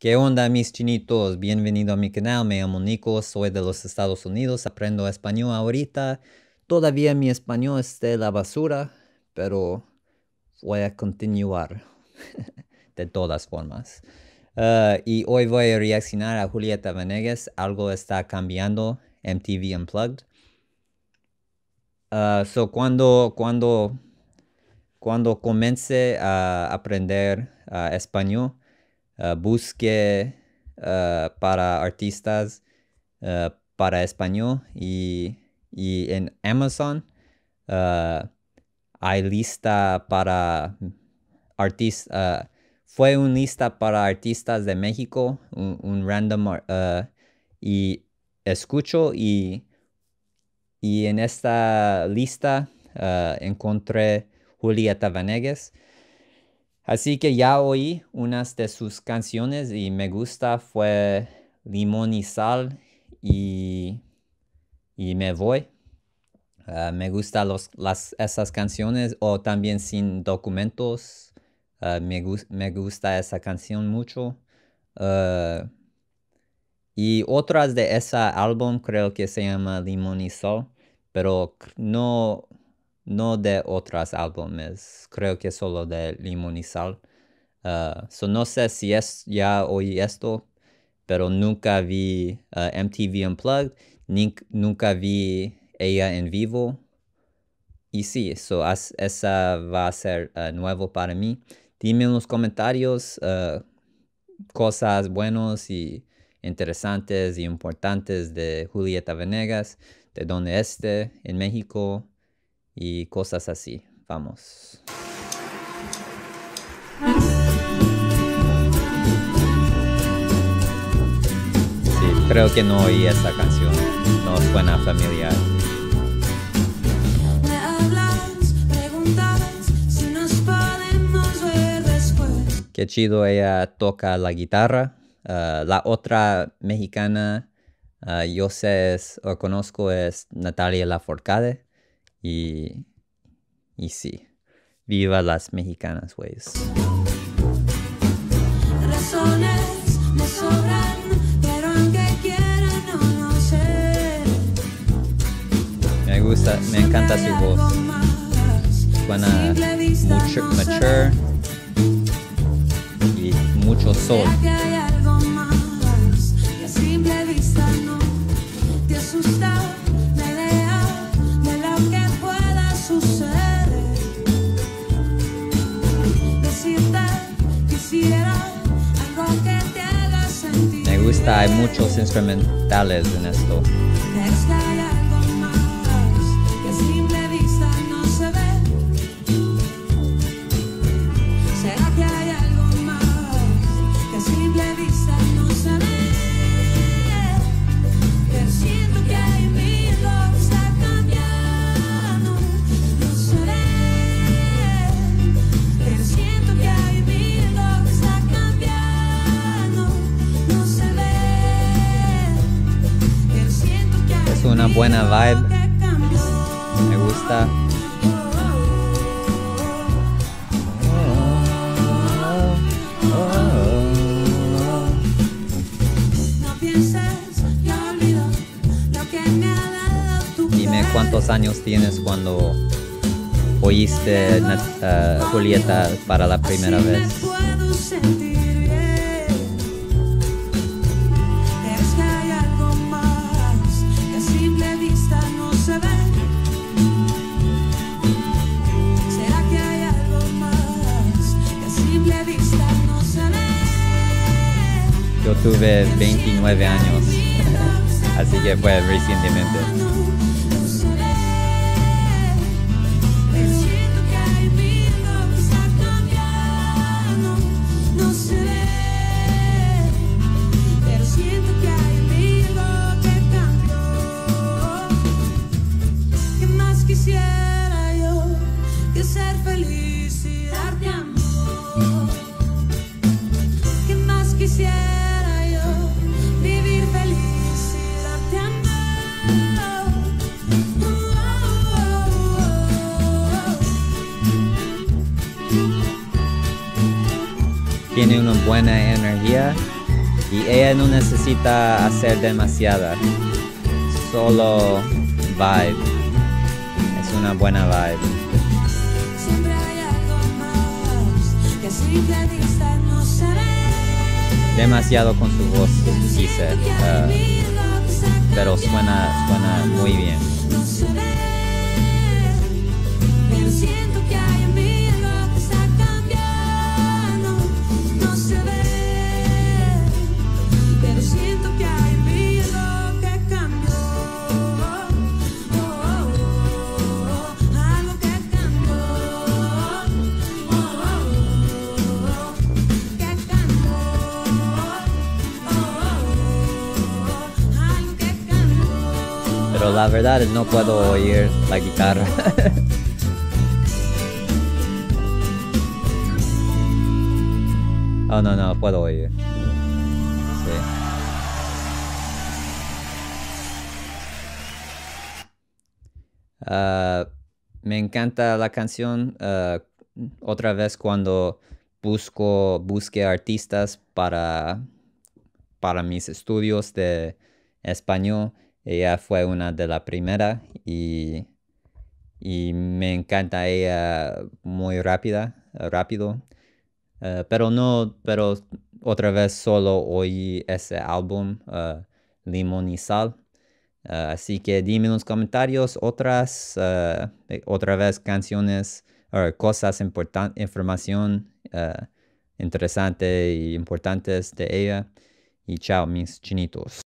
¿Qué onda, mis chinitos? Bienvenido a mi canal, me llamo Nico, soy de los Estados Unidos, aprendo español ahorita. Todavía mi español es de la basura, pero voy a continuar de todas formas. Y hoy voy a reaccionar a Julieta Venegas, algo está cambiando, MTV Unplugged. Cuando comencé a aprender español, busqué para artistas para español y en Amazon hay lista para artistas. Fue una lista para artistas de México, un random y escucho y en esta lista encontré Julieta Venegas. Así que ya oí unas de sus canciones y me gusta, fue Limón y Sal y Me Voy. Me gustan esas canciones o también Sin Documentos. Me gusta esa canción mucho. Y otras de ese álbum creo que se llama Limón y Sal, pero no de otros álbumes, creo que solo de Limón y Sal. No sé si ya oí esto, pero nunca vi MTV Unplugged, nunca vi ella en vivo. Y sí, esa va a ser nuevo para mí. Dime en los comentarios cosas buenas y interesantes y importantes de Julieta Venegas, de donde esté, en México y cosas así. Vamos. Sí, creo que no oí esa canción, no suena familiar. Qué chido, ella toca la guitarra. La otra mexicana yo sé o conozco es Natalia Lafourcade. Y sí, viva las mexicanas, güeyes. Razones me sobran, pero aunque quiera no sé. Me encanta su voz. Suena mature y mucho soul. Me gusta, hay muchos instrumentales en esto. Una buena vibe, me gusta. Dime cuántos años tienes cuando oíste Julieta para la primera vez. Yo tuve 29 años, así que fue recientemente. ¿Qué más quisiera yo que ser feliz y darte amor? ¿Qué más quisiera? Tiene una buena energía Y ella no necesita hacer demasiada, solo vibe. Es una buena vibe. Siempre hay algo más que a simple vista no se ve. Demasiado con su voz, dice, pero suena muy bien. No se ve, pero siento que hay en mí algo que está cambiando. No se ve, pero siento que hay en mí algo que cambió. Oh, oh, oh, algo que cambió. Oh, oh, oh, que cambió. Oh, algo que cambió. Pero la verdad no puedo oír la guitarra. Oh, no, puedo oír. Sí. Me encanta la canción. Otra vez cuando busqué artistas para mis estudios de español, ella fue una de las primeras y me encanta ella muy rápido. Pero otra vez solo oí ese álbum, Limón y Sal. Así que dime en los comentarios otra vez canciones o cosas información interesante y importantes de ella. Y chao, mis chinitos.